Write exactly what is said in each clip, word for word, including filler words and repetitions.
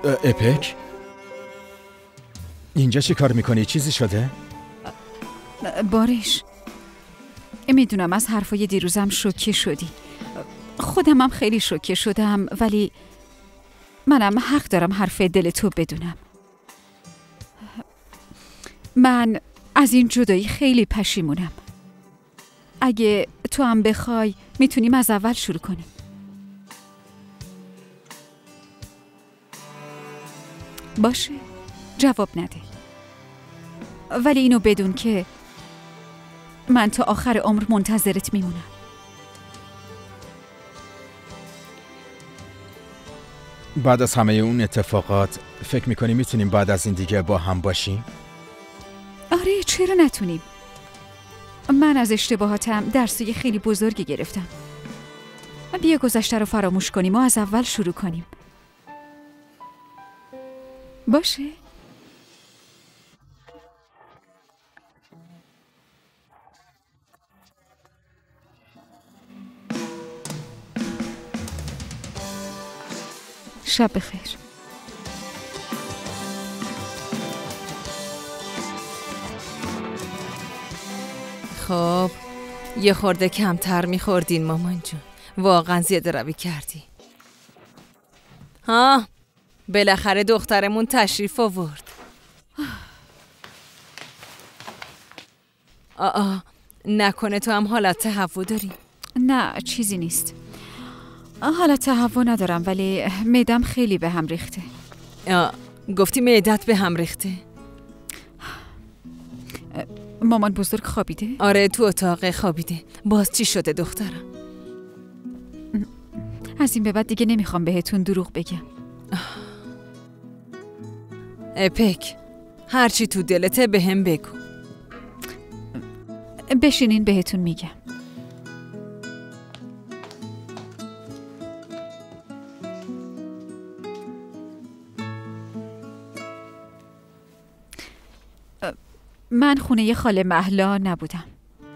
اپیک؟ اینجا چی کار میکنی؟ چیزی شده؟ بارش، میدونم از حرفای دیروزم شوکه شدی. خودم هم خیلی شوکه شدم، ولی منم حق دارم حرف دل تو بدونم. من از این جدایی خیلی پشیمونم. اگه تو هم بخوای میتونیم از اول شروع کنیم. باشه، جواب نده. ولی اینو بدون که من تا آخر عمر منتظرت میمونم. بعد از همه اون اتفاقات فکر میکنی میتونیم بعد از این دیگه با هم باشیم؟ آره، چرا نتونیم؟ من از اشتباهاتم درسای خیلی بزرگی گرفتم. بیا گذشته رو فراموش کنیم و از اول شروع کنیم. باشه؟ شب بخیر. خب یه خورده کمتر میخوردین مامان جون. واقعا زیاده روی کردی. ها بالاخره دخترمون تشریف آورد. آآ نکنه تو هم حالت تهوع داری؟ نه چیزی نیست. حالت تهوع ندارم، ولی معدم خیلی به هم ریخته. آه، گفتی معدت به هم ریخته؟ مامان بزرگ خوابیده؟ آره تو اتاق خوابیده. باز چی شده دخترم؟ از این به بعد دیگه نمیخوام بهتون دروغ بگم. اپیک، هرچی تو دلته به هم بگو. بشینین بهتون میگم. من خونه خاله مهلا نبودم.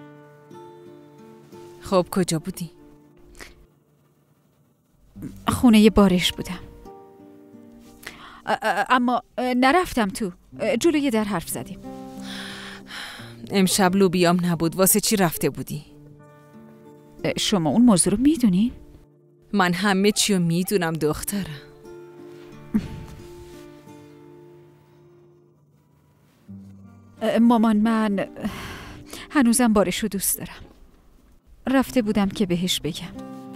خب کجا بودی؟ خونه بارش بودم. اما نرفتم تو. جلوی در حرف زدیم. امشب لوبیام نبود. واسه چی رفته بودی؟ شما اون موضوع رو میدونین؟ من همه چی رو میدونم دخترم. مامان من هنوزم بارش رو دوست دارم. رفته بودم که بهش بگم.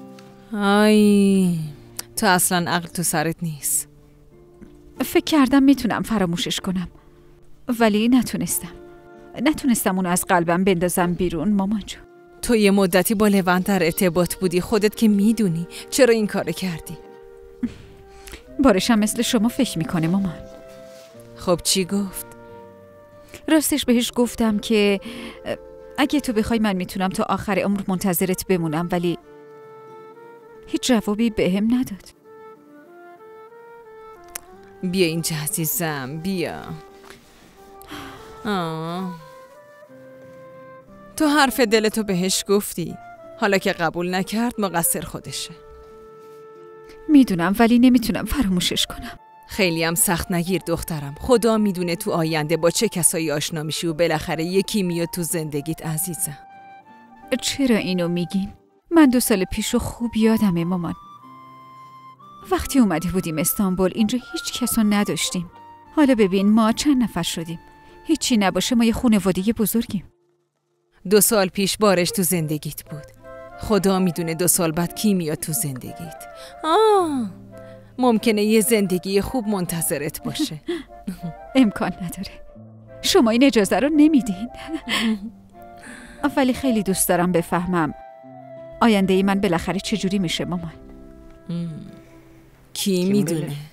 آی تو اصلا عقل تو سرت نیست. فکر کردم میتونم فراموشش کنم، ولی نتونستم. نتونستم اونو از قلبم بندازم بیرون. مامان جون تو یه مدتی با لوند در ارتباط بودی، خودت که میدونی. چرا این کار کردی؟ بارشم مثل شما فکر میکنه مامان. خب چی گفت؟ راستش بهش گفتم که اگه تو بخوای من میتونم تا آخر عمر منتظرت بمونم، ولی هیچ جوابی بهم نداد. بیا اینجا عزیزم، بیا. آه. تو حرف دلتو بهش گفتی. حالا که قبول نکرد مقصر خودشه. میدونم، ولی نمیتونم فراموشش کنم. خیلی هم سخت نگیر دخترم. خدا میدونه تو آینده با چه کسایی آشنا میشی و بالاخره یکی میاد تو زندگیت عزیزم. چرا اینو میگین؟ من دو سال پیشو خوب یادمه مامان. وقتی اومده بودیم استانبول اینجا هیچ کسو نداشتیم. حالا ببین ما چند نفر شدیم. هیچی نباشه ما یه خانواده بزرگیم. دو سال پیش بارش تو زندگیت بود. خدا میدونه دو سال بعد کی میاد تو زندگیت. آه ممکنه یه زندگی خوب منتظرت باشه. امکان نداره. شما این اجازه رو نمیدین. ولی خیلی دوست دارم بفهمم آینده ای من بالاخره چجوری میشه مامان. کی میدونه؟